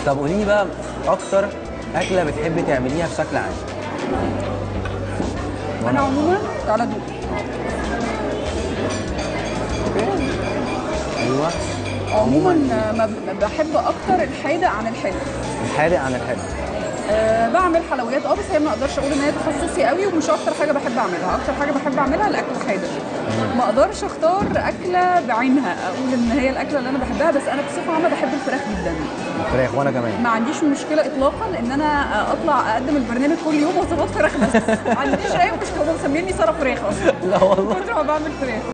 طب قولي لي بقى اكتر اكله بتحبي تعمليها بشكل عام؟ انا عموما تعالى دوق. ايوه. عموما بحب اكتر الحادق عن الحلو. الحادق عن الحلو. بعمل حلويات بس هي ما اقدرش اقول ان هي تخصصي قوي، ومش اكتر حاجه بحب اعملها. اكتر حاجه بحب اعملها الاكل الحادق. ما اقدرش اختار اكله بعينها اقول ان هي الاكله اللي انا بحبها، بس انا بصفه عامه بحب الفراخ جدا. الفراخ وانا كمان. ما عنديش مشكله اطلاقا ان انا اطلع اقدم البرنامج كل يوم وصفات فراخ بس. ما عنديش اي مشكله، هم مسميني ساره فراخ اصلا. لا والله. كنت ما بعمل فراخ.